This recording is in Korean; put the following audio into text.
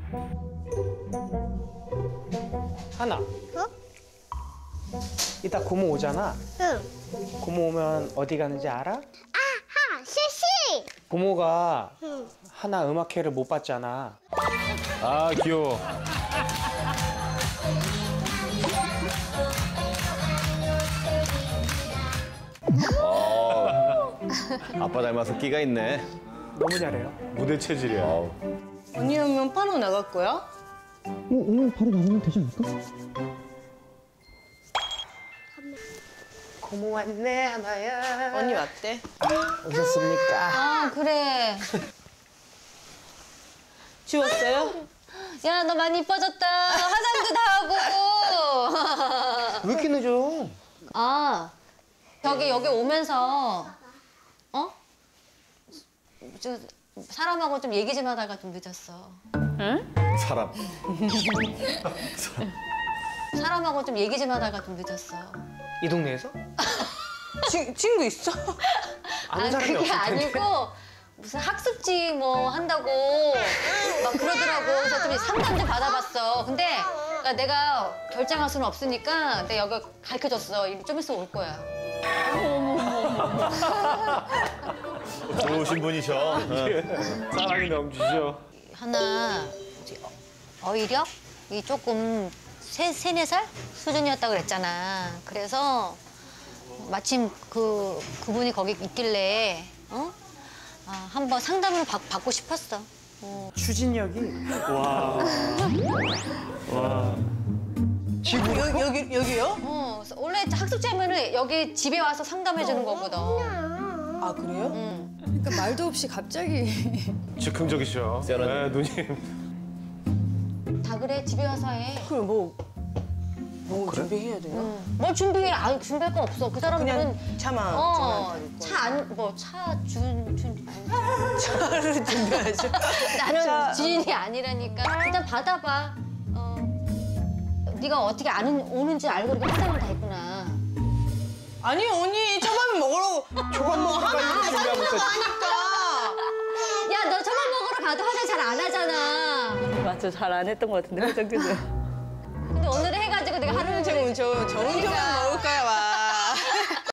하나. 어? 이따 고모 오잖아. 응. 고모 오면 어디 가는지 알아? 아하, 시시. 고모가 응. 하나 음악회를 못 봤잖아. 아, 귀여워. 아빠 닮아서 끼가 있네. 너무 잘해요. 무대 체질이야. 언니 오면 바로 나갈 거야? 오늘 바로 나가면 되지 않을까? 고모 왔네, 하나야. 언니 왔대. 오셨습니까? 아, 그래. 지웠어요? 야, 너 많이 이뻐졌다. 화장도 다 하고. 왜 이렇게 늦어? 아, 여기 오면서, 어? 사람하고 좀 얘기 좀 하다가 좀 늦었어. 사람. 사람하고 좀 얘기 좀 하다가 좀 늦었어. 이 동네에서? 친구 있어? 아는 사람이 그게 없을 텐데. 아니고 무슨 학습지 뭐 한다고 막 그러더라고. 그래서 좀 상담 좀 받아봤어. 근데 그러니까 내가 결정할 수는 없으니까 내가 여기 가르쳐줬어. 좀 있으면 올 거야. 좋으신 분이셔. 사랑이 넘치죠. 하나 어휘력이 조금 세네 살 수준이었다고 그랬잖아. 그래서 마침 그분이 거기 있길래 한번 상담을 받고 싶었어. 추진력이 와. 여기요? 그래서 원래 학습지 하면은 여기 집에 와서 상담해 주는 거거든. 아, 그래요? 응. 그러니까 말도 없이 갑자기. 즉흥적이셔. 네, 누님. 다 그래 집에 와서 해. 그럼 뭐 준비해야 돼요? 뭘 준비해? 아유 준비할 거 없어. 그 사람들은 그냥 차만 차를 준비하죠. 나는 지인이 아니라니까. 일단 받아봐. 네가 어떻게 오는지 알고 이렇게 화장을 다 했구나. 아니 언니 초밥을 먹으러 초밥 먹으러 가려고 준비하면서. 야, 너 초밥 먹으러 가도 화장 잘 안 하잖아. 맞아, 잘 안 했던 것 같은데, 화장 그죠? 근데 오늘은 해가지고 내가 하루 종일 저 좋은 초밥 먹을 거야 와.